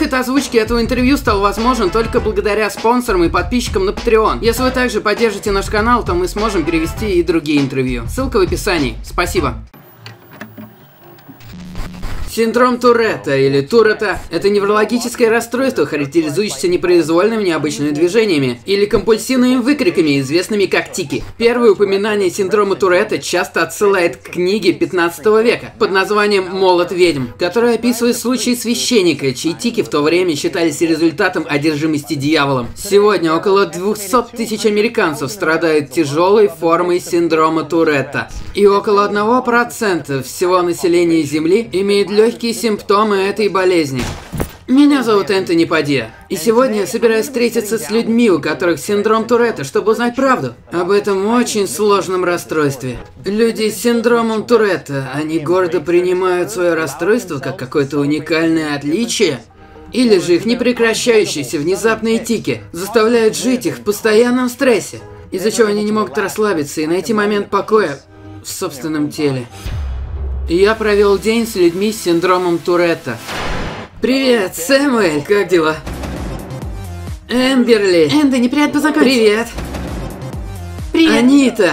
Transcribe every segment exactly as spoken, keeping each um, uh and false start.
Опыт озвучки этого интервью стал возможен только благодаря спонсорам и подписчикам на Patreon. Если вы также поддержите наш канал, то мы сможем перевести и другие интервью. Ссылка в описании. Спасибо. Синдром Туретта или Туретта – это неврологическое расстройство, характеризующееся непроизвольными необычными движениями или компульсивными выкриками, известными как тики. Первое упоминание синдрома Туретта часто отсылает к книге пятнадцатого века под названием «Молот ведьм», которая описывает случай священника, чьи тики в то время считались результатом одержимости дьяволом. Сегодня около двухсот тысяч американцев страдают тяжелой формой синдрома Туретта, и около одного процента всего населения Земли имеет легкие Легкие симптомы этой болезни. Меня зовут Энтони Падия, и сегодня я собираюсь встретиться с людьми, у которых синдром Туретта, чтобы узнать правду об этом очень сложном расстройстве. Люди с синдромом Туретта, они гордо принимают свое расстройство как какое-то уникальное отличие, или же их непрекращающиеся внезапные тики заставляют жить их в постоянном стрессе, из-за чего они не могут расслабиться и найти момент покоя в собственном теле. Я провел день с людьми с синдромом Туретта. Привет, Сэмюэль, как дела? Эмберли. Энтони, приятно познакомиться. Привет. Привет. Анита.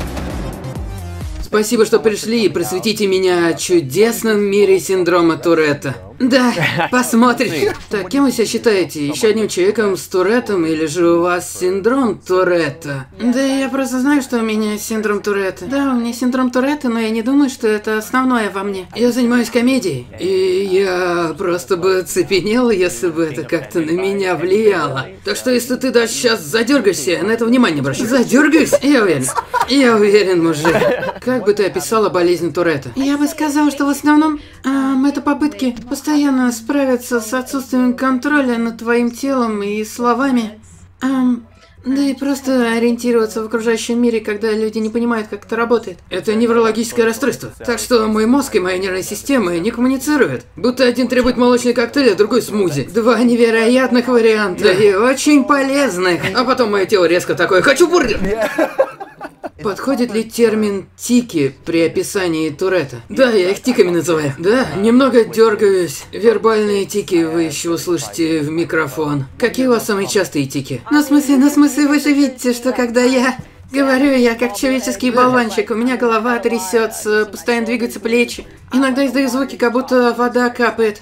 Спасибо, что пришли и просветите меня о чудесном мире синдрома Туретта. Да, посмотрим. Так, кем вы себя считаете? Еще одним человеком с Туреттом или же у вас синдром Туретта? Да я просто знаю, что у меня синдром Туретта. Да, у меня синдром Туретта, но я не думаю, что это основное во мне. Я занимаюсь комедией, и я просто бы оцепенел, если бы это как-то на меня влияло. Так что если ты даже сейчас задергаешься, на это внимание обращай. Задергаюсь? Я уверен. Я уверен, мужик. Как бы ты описала болезнь Туретта? Я бы сказала, что в основном эм, это попытки постоянно справиться с отсутствием контроля над твоим телом и словами. Эм, да и просто ориентироваться в окружающем мире, когда люди не понимают, как это работает. Это неврологическое расстройство. Так что мой мозг и моя нервная система не коммуницируют. Будто один требует молочный коктейль, а другой смузи. Два невероятных варианта. Да. И очень полезных. А потом мое тело резко такое: хочу бургер! Подходит ли термин «тики» при описании Туретта? Да, я их тиками называю. Да, немного дергаюсь. Вербальные тики вы еще услышите в микрофон. Какие у вас самые частые тики? Ну, в смысле, ну, в смысле, вы же видите, что когда я говорю, я как человеческий болванчик. У меня голова трясется, постоянно двигаются плечи. Иногда издаю звуки, как будто вода капает.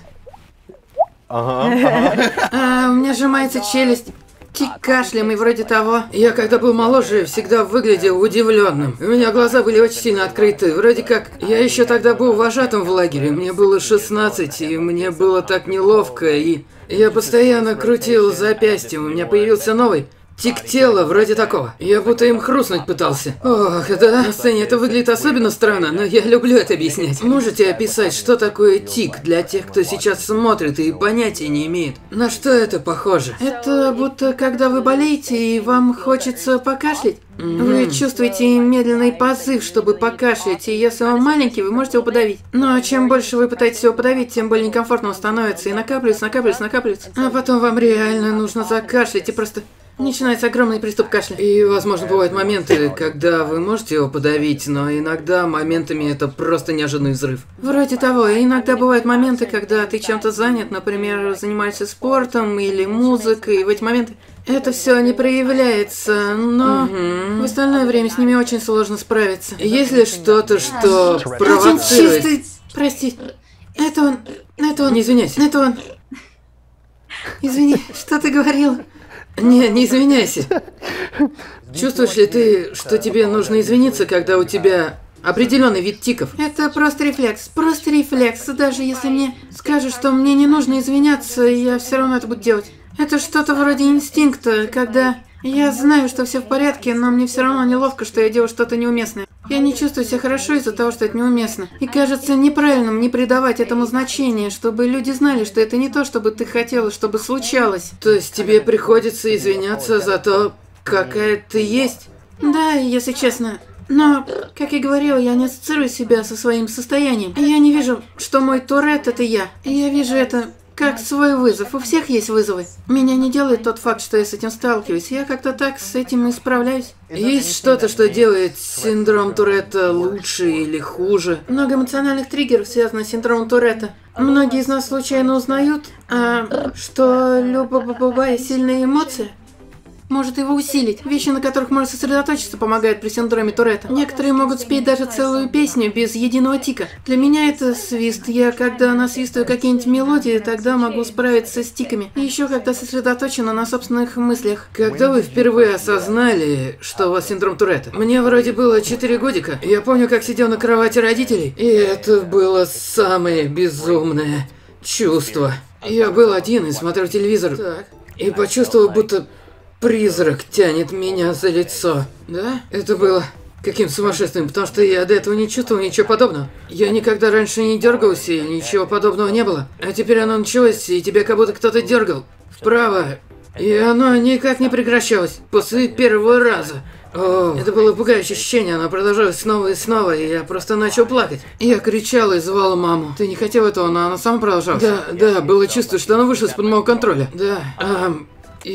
Ага, ага. А, у меня сжимается челюсть. Тик кашлем и вроде того. Я когда был моложе, всегда выглядел удивленным. У меня глаза были очень сильно открыты. Вроде как я еще тогда был вожатым в лагере. Мне было шестнадцать, и мне было так неловко, и я постоянно крутил запястье. У меня появился новый тик тела, вроде такого. Я будто им хрустнуть пытался. Ох, да, на сцене это выглядит особенно странно, но я люблю это объяснять. Можете описать, что такое тик для тех, кто сейчас смотрит и понятия не имеет? На что это похоже? Это будто когда вы болеете и вам хочется покашлять. Mm-hmm. Вы чувствуете медленный позыв, чтобы покашлять, и если он маленький, вы можете его подавить. Но чем больше вы пытаетесь его подавить, тем более некомфортно он становится, и накапливается, накапливается, накапливается. А потом вам реально нужно закашлять, и просто начинается огромный приступ кашля. И, возможно, бывают моменты, когда вы можете его подавить, но иногда моментами это просто неожиданный взрыв. Вроде того. И иногда бывают моменты, когда ты чем-то занят, например, занимаешься спортом или музыкой, и в эти моменты это все не проявляется, но угу. в остальное время с ними очень сложно справиться. Есть ли что-то, что провоцирует? Один чистый... Прости. Это он... Это он... Не извиняйся. Это он... Извини, что ты говорил? Не, не извиняйся. Чувствуешь ли ты, что тебе нужно извиниться, когда у тебя определенный вид тиков? Это просто рефлекс, просто рефлекс. Даже если мне скажут, что мне не нужно извиняться, я все равно это буду делать. Это что-то вроде инстинкта, когда я знаю, что все в порядке, но мне все равно неловко, что я делаю что-то неуместное. Я не чувствую себя хорошо из-за того, что это неуместно. И кажется неправильным не придавать этому значения, чтобы люди знали, что это не то, что бы ты хотела, чтобы случалось. То есть тебе приходится извиняться за то, какая ты есть? Да, если честно. Но, как я говорила, я не ассоциирую себя со своим состоянием. Я не вижу, что мой Туретт — это я. Я вижу это как свой вызов. У всех есть вызовы. Меня не делает тот факт, что я с этим сталкиваюсь. Я как-то так с этим и справляюсь. Есть что-то, что делает синдром Туретта лучше или хуже? Много эмоциональных триггеров связано с синдромом Туретта. Многие из нас случайно узнают, а, что любая сильная эмоция может его усилить. Вещи, на которых можно сосредоточиться, помогают при синдроме Туретта. Некоторые могут спеть даже целую песню без единого тика. Для меня это свист. Я, когда насвистываю какие-нибудь мелодии, тогда могу справиться с тиками. И еще когда сосредоточена на собственных мыслях. Когда вы впервые осознали, что у вас синдром Туретта? Мне вроде было четыре годика. Я помню, как сидел на кровати родителей, и это было самое безумное чувство. Я был один и смотрел телевизор, Так. и почувствовал, будто призрак тянет меня за лицо. Да? Это было каким сумасшествием, потому что я до этого не чувствовал ничего подобного. Я никогда раньше не дергался, и ничего подобного не было. А теперь оно началось, и тебя как будто кто-то дергал вправо. И оно никак не прекращалось после первого раза. О, это было пугающее ощущение, оно продолжалось снова и снова, и я просто начал плакать. Я кричал и звал маму. Ты не хотел этого, но оно само продолжалось. Да, да, было чувство, что оно вышло из-под моего контроля. Да. Ам,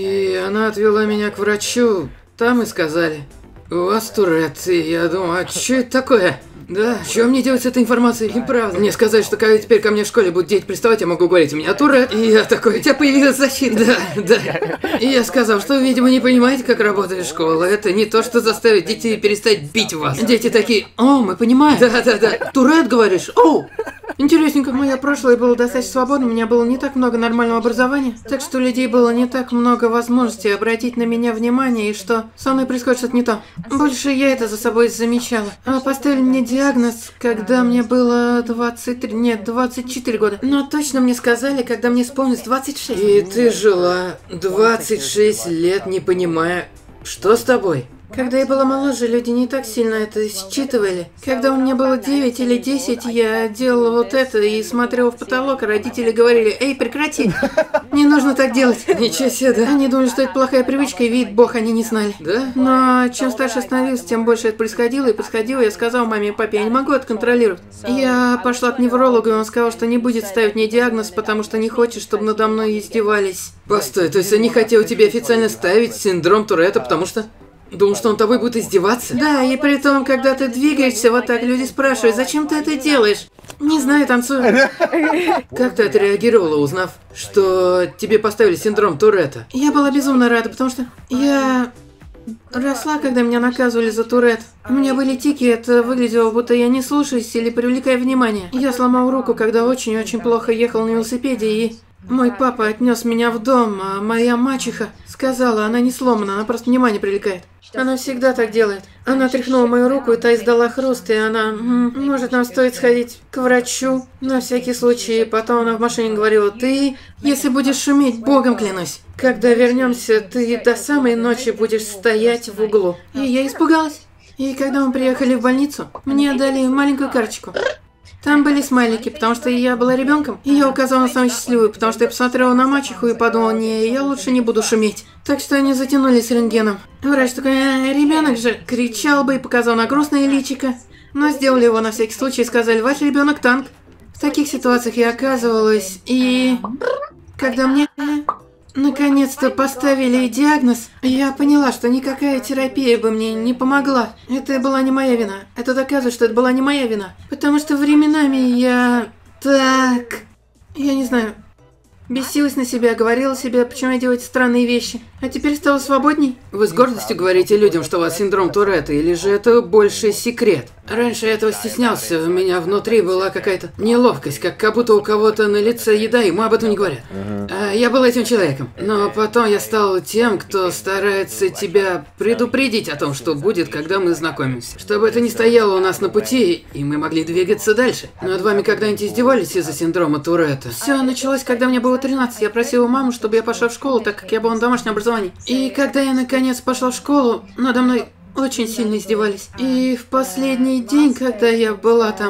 и она отвела меня к врачу. Там и сказали: у вас Туретт. И я думаю, а что это такое? Да, что мне делать с этой информацией? И правда. Мне сказали, что когда теперь ко мне в школе будут дети приставать, я могу говорить: у меня Туретт. И я такой: у тебя появилась защита. Да, да. И я сказал, что, видимо, не понимаете, как работает школа. Это не то, что заставит детей перестать бить вас. Дети такие: о, мы понимаем. Да, да, да. Туретт, говоришь? Оу. Интересненько, мое прошлое было достаточно свободным, у меня было не так много нормального образования, так что у людей было не так много возможностей обратить на меня внимание, и что со мной происходит что-то не то. Больше я это за собой замечала. А поставили мне диагноз, когда мне было двадцать три, нет, двадцать четыре года. Но точно мне сказали, когда мне исполнилось двадцать шесть. И ты жила двадцать шесть лет, не понимая, что с тобой? Когда я была моложе, люди не так сильно это считывали. Когда у меня было девять или десять, я делала вот это и смотрела в потолок, а родители говорили: эй, прекрати, не нужно так делать. Ничего себе, да? Они думали, что это плохая привычка, и видит Бог, они не знали. Да? Но чем старше становилась, тем больше это происходило, и происходило. Я сказала маме и папе: я не могу это контролировать. Я пошла к неврологу, и он сказал, что не будет ставить мне диагноз, потому что не хочет, чтобы надо мной издевались. Постой, то есть они хотели тебе официально ставить синдром Туретта, потому что... Думал, что он тобой будет издеваться? Да, и при том, когда ты двигаешься вот так, люди спрашивают: зачем ты это делаешь? Не знаю, танцую. Как ты отреагировала, узнав, что тебе поставили синдром Туретта? Я была безумно рада, потому что я росла, когда меня наказывали за Туретт. У меня были тики, это выглядело, будто я не слушаюсь или привлекаю внимание. Я сломал руку, когда очень-очень плохо ехал на велосипеде, и... мой папа отнес меня в дом, а моя мачеха сказала: она не сломана, она просто внимание привлекает. Она всегда так делает. Она тряхнула мою руку, и та издала хруст, и она: «М, может, нам стоит сходить к врачу на всякий случай». Потом она в машине говорила: ты, если будешь шуметь, богом клянусь, когда вернемся, ты до самой ночи будешь стоять в углу. И я испугалась. И когда мы приехали в больницу, мне дали маленькую карточку. Там были смайлики, потому что я была ребенком, и я указала на самую счастливую, потому что я посмотрела на мачеху и подумала: не, я лучше не буду шуметь. Так что они затянули с рентгеном. Врач такой: э, ребенок же, кричал бы и показал на грустное личико. Но сделали его на всякий случай и сказали: ваш ребенок танк. В таких ситуациях я оказывалась, и когда мне наконец-то поставили диагноз, я поняла, что никакая терапия бы мне не помогла. Это была не моя вина. Это доказывает, что это была не моя вина. Потому что временами я... так... я не знаю... бесилась на себя, говорила себе, почему я делаю эти странные вещи. А теперь стала свободней. Вы с гордостью говорите людям, что у вас синдром Туретта, или же это больше секрет? Раньше я этого стеснялся, у меня внутри была какая-то неловкость, как, как будто у кого-то на лице еда, и мы об этом не говорят. А, я был этим человеком. Но потом я стал тем, кто старается тебя предупредить о том, что будет, когда мы знакомимся. Чтобы это не стояло у нас на пути, и мы могли двигаться дальше. Над вами когда-нибудь издевались из-за синдрома Туретта? Все началось, когда мне было тринадцать. Я просила маму, чтобы я пошла в школу, так как я была на домашнем образовании. И когда я наконец пошла в школу, надо мной очень сильно издевались. И в последний день, когда я была там,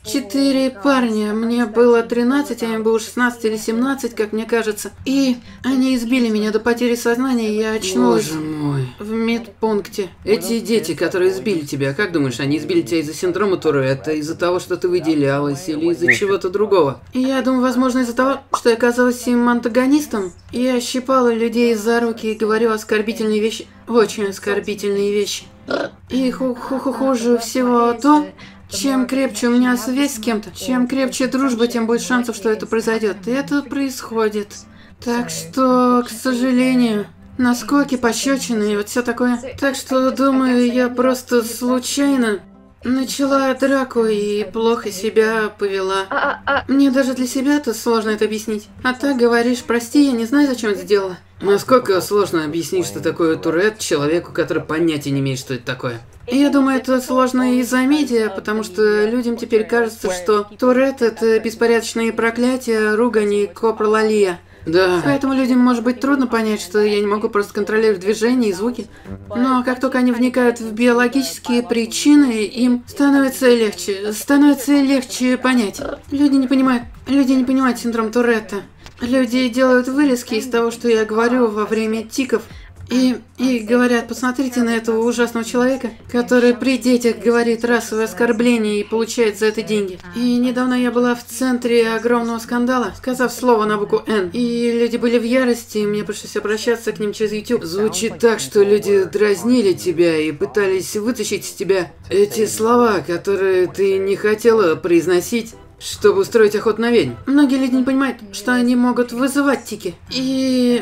четыре парня. Мне было тринадцать, а им было шестнадцать или семнадцать, как мне кажется. И они избили меня до потери сознания, и я очнулась. Боже мой. В медпункте. Эти дети, которые избили тебя, как думаешь, они избили тебя из-за синдрома Туретта, из-за того, что ты выделялась, или из-за чего-то другого? Я думаю, возможно, из-за того, что я оказалась им антагонистом. Я щипала людей за руки и говорила оскорбительные вещи. Очень оскорбительные вещи. И ху ху ху хуже всего то, чем крепче у меня связь с кем-то, чем крепче дружба, тем больше шансов, что это произойдет. И это происходит. Так что, к сожалению, наскоки, пощечины и вот все такое. Так что, думаю, я просто случайно начала драку и плохо себя повела. Мне даже для себя-то сложно это объяснить. А так говоришь, прости, я не знаю, зачем это сделала. Насколько сложно объяснить, что такое Турет человеку, который понятия не имеет, что это такое? Я думаю, это сложно из-за медиа, потому что людям теперь кажется, что Турет — это беспорядочные проклятия, ругань и копролалия. Да. Поэтому людям может быть трудно понять, что я не могу просто контролировать движения и звуки. Но как только они вникают в биологические причины, им становится легче, становится легче понять. Люди не понимают, люди не понимают синдром Туретта. Люди делают вырезки из того, что я говорю во время тиков. И, и говорят, посмотрите на этого ужасного человека, который при детях говорит расовое оскорбление и получает за это деньги. И недавно я была в центре огромного скандала, сказав слово на букву «Н». И люди были в ярости, и мне пришлось обращаться к ним через YouTube. Звучит так, что люди дразнили тебя и пытались вытащить из тебя эти слова, которые ты не хотела произносить, чтобы устроить охоту на ведьм. Многие люди не понимают, что они могут вызывать тики. И...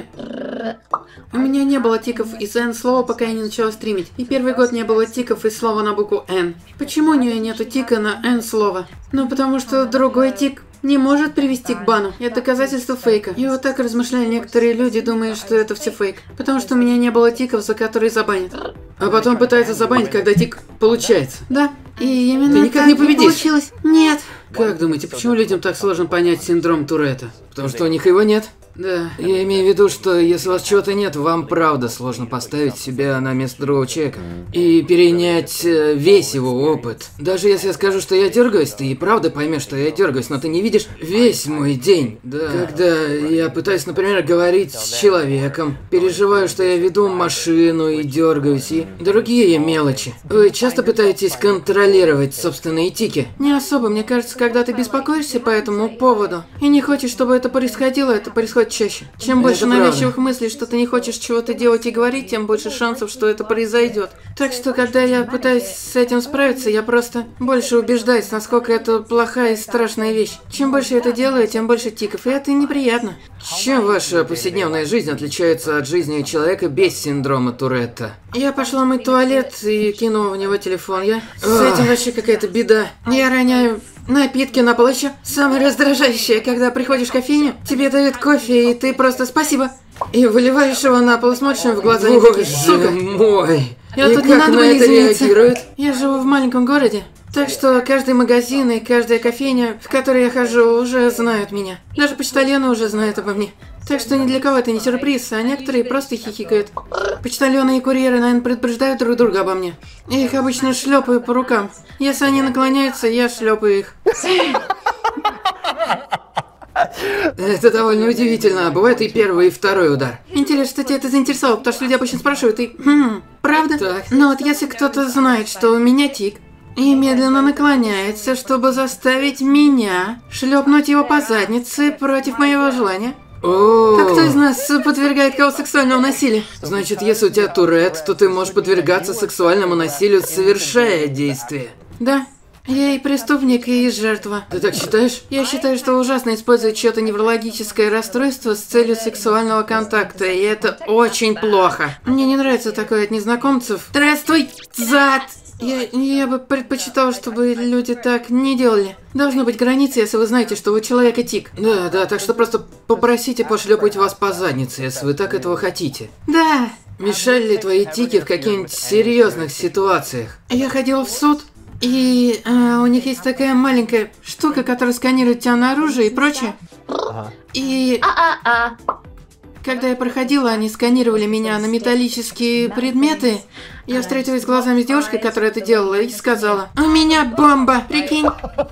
У меня не было тиков из N слова, пока я не начала стримить. И первый год не было тиков из слова на букву N. Почему у нее нету тика на N слова? Ну, потому что другой тик не может привести к бану. Это доказательство фейка. И вот так размышляли некоторые люди, думая, что это все фейк. Потому что у меня не было тиков, за которые забанят. А потом пытается забанить, когда тик получается. Да. И именно Ты никак так не победишь. получилось. Нет. Как думаете, почему людям так сложно понять синдром Туретта? Потому что у них его нет? Да. Я имею в виду, что если у вас чего-то нет, вам правда сложно поставить себя на место другого человека и перенять э, весь его опыт. Даже если я скажу, что я дергаюсь, ты и правда поймешь, что я дергаюсь, но ты не видишь весь мой день. Да. Когда я пытаюсь, например, говорить с человеком, переживаю, что я веду машину и дергаюсь, и другие мелочи. Вы часто пытаетесь контролировать собственные тики? Не особо, мне кажется, когда ты беспокоишься по этому поводу и не хочешь, чтобы это происходило, это происходит чаще. Чем больше Это навязчивых правда. мыслей, что ты не хочешь чего-то делать и говорить, тем больше шансов, что это произойдет. Так что, когда я пытаюсь с этим справиться, я просто больше убеждаюсь, насколько это плохая и страшная вещь. Чем больше я это делаю, тем больше тиков, и это неприятно. Чем ваша повседневная жизнь отличается от жизни человека без синдрома Туретта? Я пошла мыть туалет и кинула в него телефон. Я с Ах. этим вообще какая-то беда. Я роняю напитки на пол. Еще самое раздражающее, когда приходишь в кофейню, тебе дают кофе, и ты просто спасибо. И выливаешь его на пол, смотришь им в глаза и такие, сука. мой! Я И тут как не надо на было это извиниться. реагируют? Я живу в маленьком городе. Так что каждый магазин и каждая кофейня, в которой я хожу, уже знают меня. Даже почтальоны уже знают обо мне. Так что ни для кого это не сюрприз, а некоторые просто хихикают. Почтальоны и курьеры, наверное, предупреждают друг друга обо мне. Я их обычно шлепаю по рукам. Если они наклоняются, я шлепаю их. Это довольно удивительно. Бывает и первый, и второй удар. Интересно, что тебя это заинтересовало, потому что люди обычно спрашивают, и хм, правда? Так. Но вот если кто-то знает, что у меня тик, и медленно наклоняется, чтобы заставить меня шлепнуть его по заднице против моего желания. О, А кто из нас подвергает кого сексуальному насилию? Значит, если у тебя Турет, то ты можешь подвергаться сексуальному насилию, совершая действие. Да. Я и преступник, и жертва. Ты так считаешь? Я считаю, что ужасно использовать чьё-то неврологическое расстройство с целью сексуального контакта, и это очень плохо. Мне не нравится такое от незнакомцев. Здравствуй, зад! Я, я бы предпочитал, чтобы люди так не делали. Должны быть границы, если вы знаете, что вы человека тик. Да, да, так что просто попросите пошлепать вас по заднице, если вы так этого хотите. Да. Мешали ли твои тики в каких-нибудь серьезных ситуациях? Я ходила в суд, и э, у них есть такая маленькая штука, которая сканирует тебя на оружие и прочее. Ага. И Когда я проходила, они сканировали меня на металлические предметы. Я встретилась глазами с девушкой, которая это делала, и сказала: «У меня бомба, прикинь».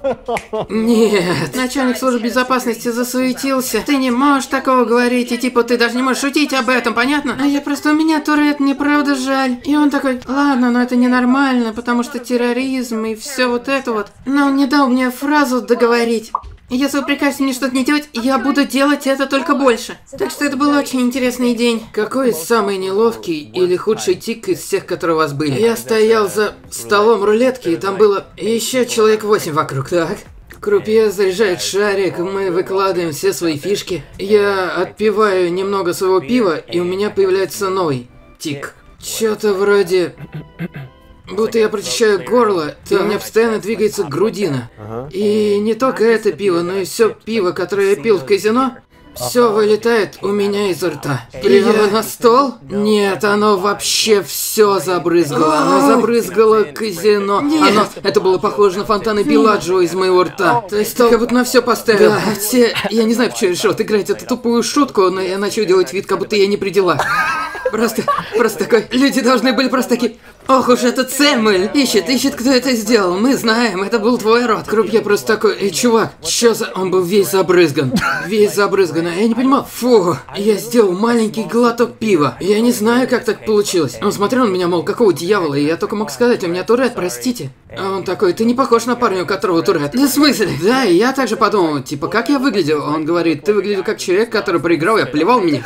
Нет. Начальник службы безопасности засуетился. Ты не можешь такого говорить, и типа ты даже не можешь шутить об этом, понятно? А я просто, у меня Турет, мне правда жаль. И он такой: ладно, но это ненормально, потому что терроризм и все вот это вот. Но он не дал мне фразу договорить. Если вы прикажете мне что-то не делать, я буду делать это только больше. Так что это был очень интересный день. Какой самый неловкий или худший тик из всех, которые у вас были? Я стоял за столом рулетки, и там было еще человек восемь вокруг, так? Крупье заряжает шарик, мы выкладываем все свои фишки. Я отпиваю немного своего пива, и у меня появляется новый тик. Чё-то вроде... Будто я прочищаю горло, и у меня постоянно двигается грудина. И не только это пиво, но и все пиво, которое я пил в казино, все вылетает у меня изо рта. Прямо я... на стол? Нет, оно вообще все забрызгало. Оно забрызгало казино. Оно... Это было похоже на фонтаны Беладжио из моего рта. То есть ты как будто на все поставил. Да, все... Я не знаю, почему я решил отыграть эту тупую шутку, но я начал делать вид, как будто я не при делах. Просто, просто такой... Люди должны были просто такие... Ох уж этот Сэмюэль! Ищет, ищет, кто это сделал. Мы знаем, это был твой рот. Крупье просто такой: эй, чувак, чё за... Он был весь забрызган. Весь забрызган. Я не понимал. Фу, я сделал маленький глоток пива. Я не знаю, как так получилось. Он смотрел на меня, мол, какого дьявола, и я только мог сказать: у меня Турет, простите. А он такой: ты не похож на парня, у которого Турет. Да в смысле? Да, и я также подумал, типа, как я выглядел? Он говорит: ты выглядел как человек, который проиграл, я плевал меня.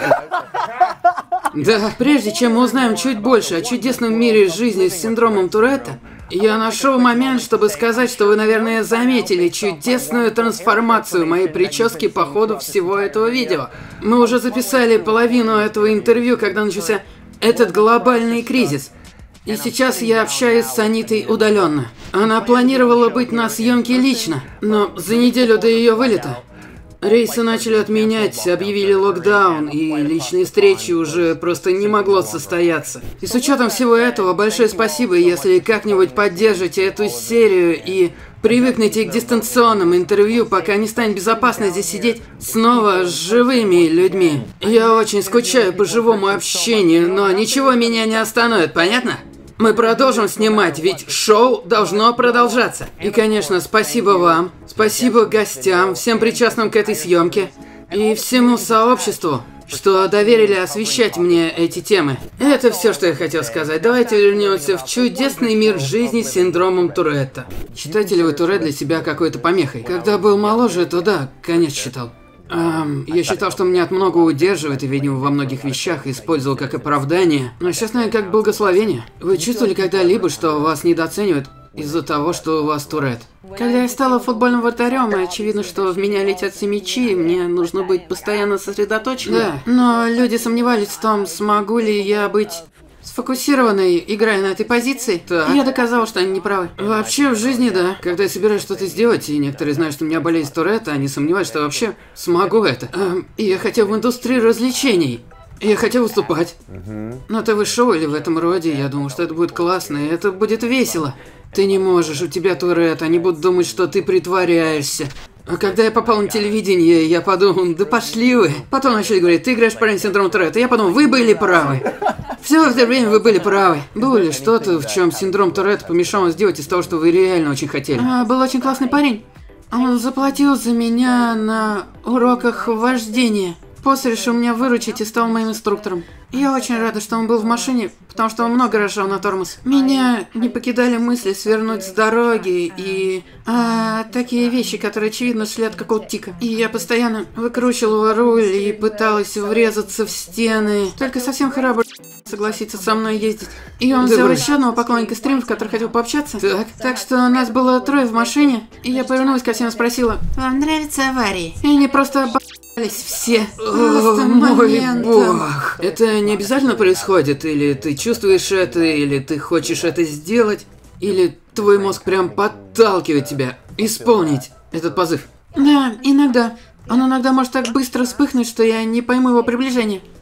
Да, прежде чем мы узнаем чуть больше о чудесном мире жизни с синдромом Туретта, я нашел момент, чтобы сказать, что вы, наверное, заметили чудесную трансформацию моей прически по ходу всего этого видео. Мы уже записали половину этого интервью, когда начался этот глобальный кризис. И сейчас я общаюсь с Анитой удаленно. Она планировала быть на съемке лично, но за неделю до ее вылета рейсы начали отменять, объявили локдаун, и личные встречи уже просто не могло состояться. И с учетом всего этого, большое спасибо, если как-нибудь поддержите эту серию и привыкните к дистанционным интервью, пока не станет безопасно здесь сидеть снова с живыми людьми. Я очень скучаю по живому общению, но ничего меня не остановит, понятно? Мы продолжим снимать, ведь шоу должно продолжаться. И, конечно, спасибо вам, спасибо гостям, всем причастным к этой съемке и всему сообществу, что доверили освещать мне эти темы. Это все, что я хотел сказать. Давайте вернемся в чудесный мир жизни с синдромом Туретта. Считаете ли вы Турет для себя какой-то помехой? Когда был моложе, то да, конечно, считал. Эм, я считал, что меня от многого удерживает и, видимо, во многих вещах использовал как оправдание. Но сейчас, наверное, как благословение. Вы чувствовали когда-либо, что вас недооценивают из-за того, что у вас Турет? Когда я стала футбольным вратарем, и очевидно, что в меня летят все мячи, мне нужно быть постоянно сосредоточенным. Да. Но люди сомневались в том, смогу ли я быть сфокусированной, играя на этой позиции. Так. И я доказала, что они не правы. Вообще, в жизни, да. Когда я собираюсь что-то сделать, и некоторые знают, что у меня болезнь Туретта, они сомневаются, что я вообще смогу это. Эм, и я хотел в индустрии развлечений. Я хотел выступать. Uh-huh. На ТВ-шоу или в этом роде. Я думал, что это будет классно, и это будет весело. Ты не можешь, у тебя Турет, они будут думать, что ты притворяешься. А когда я попал на телевидение, я подумал: да пошли вы. Потом начали говорить: ты играешь парень с синдромом Туретта. Я подумал: вы были правы. Все это время вы были правы. Было ли что-то, в чем синдром Туретта помешал вам сделать из того, что вы реально очень хотели? А, был очень классный парень. Он заплатил за меня на уроках вождения. После решил меня выручить и стал моим инструктором. Я очень рада, что он был в машине, потому что он много раз жал на тормоз. Меня не покидали мысли свернуть с дороги и... А, такие вещи, которые, очевидно, шли от какого-то тика. И я постоянно выкручивала руль и пыталась врезаться в стены. Только совсем храбро согласиться со мной ездить. И он взял еще одного поклонника стримов, который хотел пообщаться. Так. Так что нас было трое в машине, и я повернулась ко всем и спросила: вам нравятся аварии? И они просто обо***лись все. О, мой бог. Это не обязательно происходит, или ты чувствуешь это, или ты хочешь это сделать, или твой мозг прям подталкивает тебя исполнить этот позыв. Да, иногда. Он иногда может так быстро вспыхнуть, что я не пойму его приближения.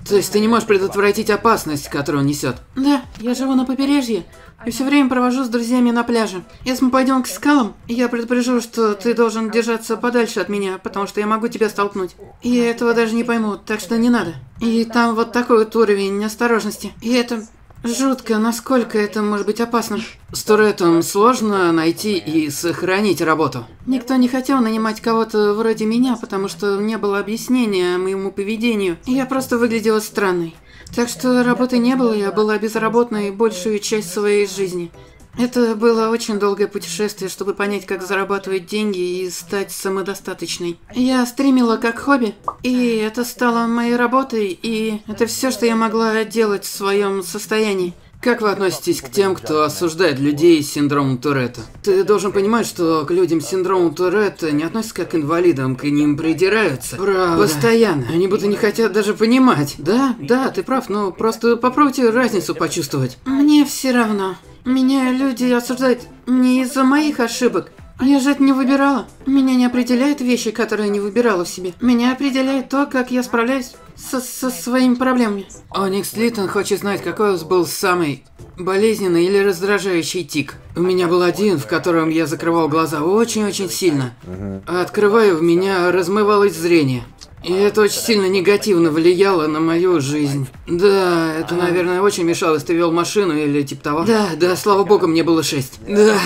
То есть ты не можешь предотвратить опасность, которую он несет? Да, я живу на побережье и все время провожу с друзьями на пляже. Если мы пойдем к скалам, я предупрежу, что ты должен держаться подальше от меня, потому что я могу тебя столкнуть. И этого даже не поймут, так что не надо. И там вот такой вот уровень осторожности. И это жутко, насколько это может быть опасным. С Туретом сложно найти и сохранить работу. Никто не хотел нанимать кого-то вроде меня, потому что не было объяснения моему поведению. И я просто выглядела странной. Так что работы не было, я была безработной большую часть своей жизни. Это было очень долгое путешествие, чтобы понять, как зарабатывать деньги и стать самодостаточной. Я стримила как хобби, и это стало моей работой, и это все, что я могла делать в своем состоянии. Как вы относитесь к тем, кто осуждает людей с синдромом Туретта? Ты должен понимать, что к людям с синдромом Туретта не относятся как к инвалидам, к ним придираются. Правда. Постоянно. Они будто не хотят даже понимать. Да, да, ты прав, но просто попробуйте разницу почувствовать. Мне все равно. Меня люди осуждают не из-за моих ошибок. Я же это не выбирала. Меня не определяют вещи, которые я не выбирала в себе. Меня определяет то, как я справляюсь со, со своими проблемами. Оникс Литтон хочет знать, какой у вас был самый болезненный или раздражающий тик. У меня был один, в котором я закрывал глаза очень-очень сильно. А открывая, в меня размывалось зрение. И это очень сильно негативно влияло на мою жизнь. Да, это, наверное, очень мешало, если ты вел машину или типа того. Да, да, слава богу, мне было шесть. Да.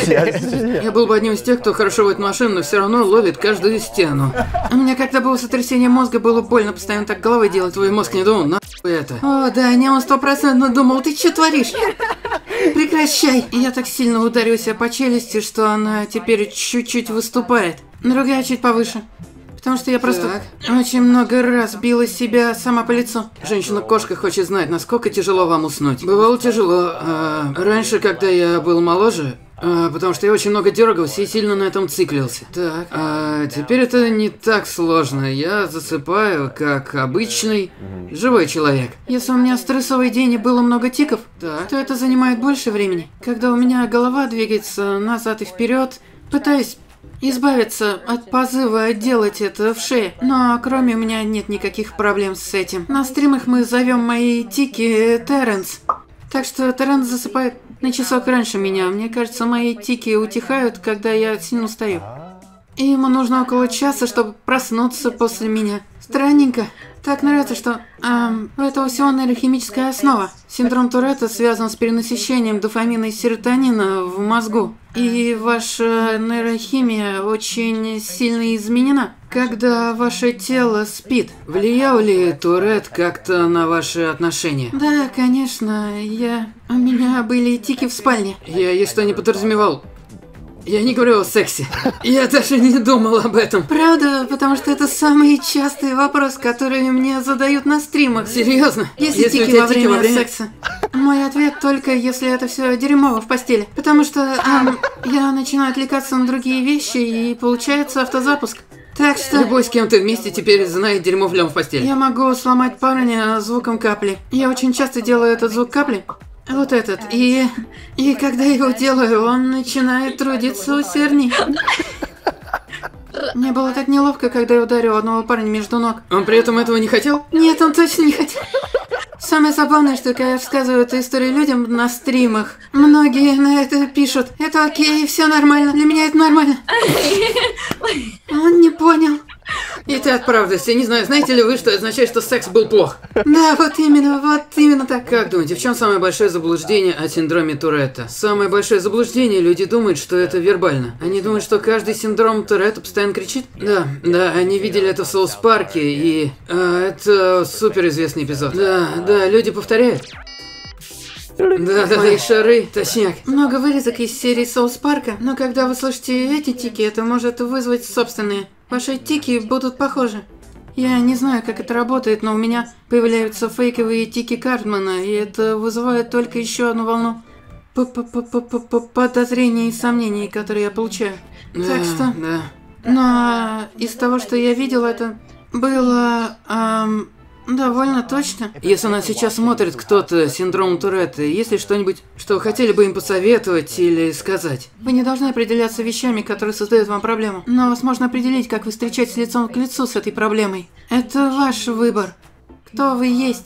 Я был бы одним из тех, кто хорошо водит машину, но все равно ловит каждую стену. У меня когда было сотрясение мозга, было больно постоянно так головой делать. Твой мозг не думал, нахуй это. О, да, не он стопроцентно думал, ты что творишь? Прекращай. Я так сильно ударил себя по челюсти, что она теперь чуть-чуть выступает. Другая чуть повыше. Потому что я просто так. очень много раз била себя сама по лицу. Женщина-кошка хочет знать, насколько тяжело вам уснуть. Бывало тяжело. А, раньше, когда я был моложе, а, потому что я очень много дергался и сильно на этом циклился. Так. А теперь это не так сложно. Я засыпаю, как обычный живой человек. Если у меня стрессовый день и было много тиков, так. то это занимает больше времени. Когда у меня голова двигается назад и вперед, пытаюсь избавиться от позыва делать это в шее. Но кроме у меня нет никаких проблем с этим. На стримах мы зовем мои тики Терренс. Так что Терренс засыпает на часок раньше меня. Мне кажется, мои тики утихают, когда я сильно устаю. И ему нужно около часа, чтобы проснуться после меня. Странненько. Так нравится, что эм, у этого всего нейрохимическая основа. Синдром Туретта связан с перенасыщением дофамина и серотонина в мозгу. И ваша нейрохимия очень сильно изменена, когда ваше тело спит. Влиял ли Туретт как-то на ваши отношения? Да, конечно. Я... У меня были тики в спальне. Я, если что, не подразумевал. Я не говорю о сексе. Я даже не думал об этом. Правда, потому что это самый частый вопрос, который мне задают на стримах. Серьезно? Если, если тики, во, тики время во время секса. Мой ответ только если это все дерьмово в постели. Потому что эм, я начинаю отвлекаться на другие вещи и получается автозапуск. Так что... Любой, с кем ты вместе, теперь знает дерьмо в лём в постели. Я могу сломать парня звуком капли. Я очень часто делаю этот звук капли. Вот этот. И, и когда я его делаю, он начинает трудиться усердней. Мне было так неловко, когда я ударил одного парня между ног. Он при этом этого не хотел? Нет, он точно не хотел. Самое забавное, что когда я рассказываю эту историю людям на стримах, многие на это пишут: это окей, все нормально, для меня это нормально. Он не понял. Итак, правда, я не знаю, знаете ли вы, что означает, что секс был плох? Да, вот именно, вот именно так. Как думаете, в чем самое большое заблуждение о синдроме Туретта? Самое большое заблуждение, люди думают, что это вербально. Они думают, что каждый синдром Туретта постоянно кричит. Да, да, они видели это в Соус Парке, и а, это суперизвестный эпизод. Да, да, люди повторяют. Да, да, мои шары, точняк. Много вырезок из серии Соус Парка, но когда вы слышите эти тики, это может вызвать собственные. Ваши тики будут похожи. Я не знаю, как это работает, но у меня появляются фейковые тики Картмана, и это вызывает только еще одну волну подозрений и сомнений, которые я получаю. Да, так что... Да. Но из того, что я видела, это было... Эм, довольно точно. Если нас сейчас смотрит кто-то с синдромом Туретта, есть ли что-нибудь, что вы хотели бы им посоветовать или сказать? Вы не должны определяться вещами, которые создают вам проблему. Но вас можно определить, как вы встречаетесь лицом к лицу с этой проблемой. Это ваш выбор. Кто вы есть.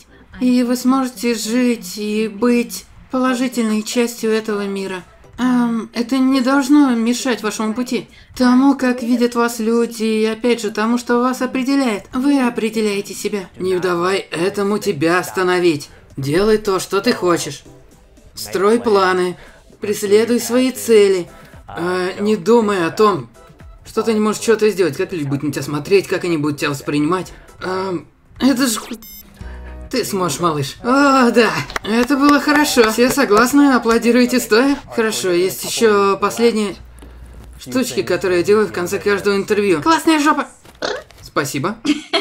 и вы сможете жить и быть положительной частью этого мира. Эм, это не должно мешать вашему пути. Тому, как видят вас люди, и опять же, тому, что вас определяет. Вы определяете себя. Не давай этому тебя остановить. Делай то, что ты хочешь. Строй планы. Преследуй свои цели. Э, не думай о том, что ты не можешь что-то сделать. Как люди будут на тебя смотреть, как они будут тебя воспринимать. Эм, это ж... Ты сможешь, малыш. О, да. Это было хорошо. Все согласны? Аплодируйте стоя? Хорошо, есть еще последние штучки, которые я делаю в конце каждого интервью. Классная жопа. Спасибо.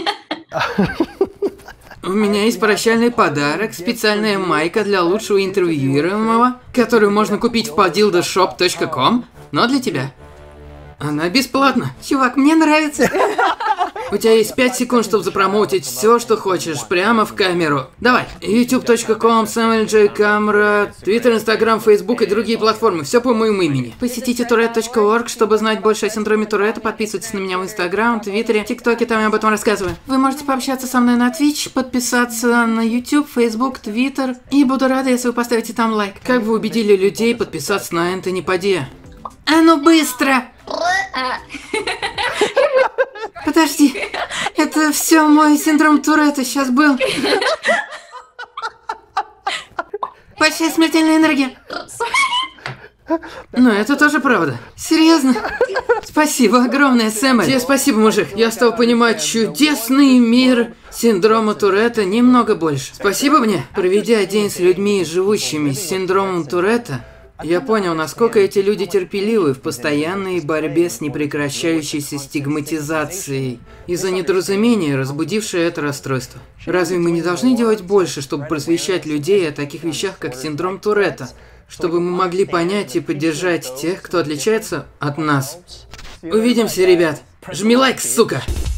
У меня есть прощальный подарок, специальная майка для лучшего интервьюируемого, которую можно купить в падилдошоп точка ком, но для тебя. Она бесплатна. Чувак, мне нравится. У тебя есть пять секунд, чтобы запромоутить все, что хочешь, прямо в камеру. Давай. ютуб точка ком, SamLJCamera, Twitter, Instagram, Facebook и другие платформы. Все по моему имени. Посетите турет точка орг, чтобы знать больше о синдроме Туретта. Подписывайтесь на меня в Instagram, Твиттере, ТикТоке, там я об этом рассказываю. Вы можете пообщаться со мной на Twitch, подписаться на YouTube, Facebook, Twitter. И буду рада, если вы поставите там лайк. Как вы убедили людей подписаться на Энтони Падия? А ну быстро! Подожди, это все мой синдром Туретта сейчас был. Большая смертельная энергия. Но это тоже правда. Серьезно? Спасибо огромное, Сэм. Тебе спасибо, мужик. Я стал понимать чудесный мир синдрома Туретта немного больше. Спасибо мне. Проведя день с людьми, живущими с синдромом Туретта, я понял, насколько эти люди терпеливы в постоянной борьбе с непрекращающейся стигматизацией из-за недоразумения, разбудившее это расстройство. Разве мы не должны делать больше, чтобы просвещать людей о таких вещах, как синдром Туретта, чтобы мы могли понять и поддержать тех, кто отличается от нас? Увидимся, ребят. Жми лайк, сука!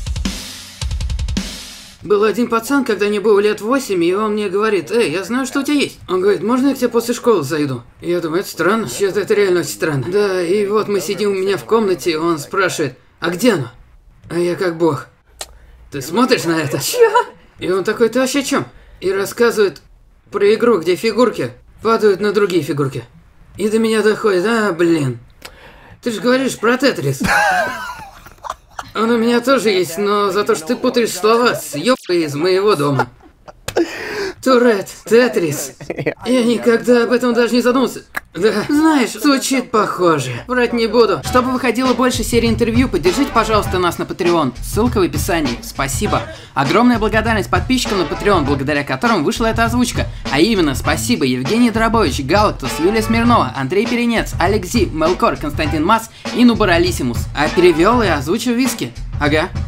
Был один пацан, когда мне было лет восемь, и он мне говорит: «Эй, я знаю, что у тебя есть». Он говорит: «Можно я к тебе после школы зайду?» И я думаю, это странно. Чё-то это реально очень странно. Да, и вот мы сидим у меня в комнате, и он спрашивает: «А где оно?» А я как бог: «Ты смотришь на это?» Чё? И он такой: «Ты вообще о чём?» И рассказывает про игру, где фигурки падают на другие фигурки. И до меня доходит: «А, блин, ты же говоришь про Тетрис». Он у меня тоже есть, но за то, что ты путаешь слова с ёбкой из моего дома. Турет, Тетрис. Я никогда об этом даже не задумался. Да, знаешь, звучит похоже. Врать не буду. Чтобы выходило больше серий интервью, поддержите, пожалуйста, нас на Patreon. Ссылка в описании. Спасибо. Огромная благодарность подписчикам на Patreon, благодаря которым вышла эта озвучка. А именно, спасибо Евгений Дробович, Галактус, Юлия Смирнова, Андрей Перенец, Алекс Зи, Мелкор, Константин Мас и Нубар Алисимус. А перевел и озвучил Виски. Ага.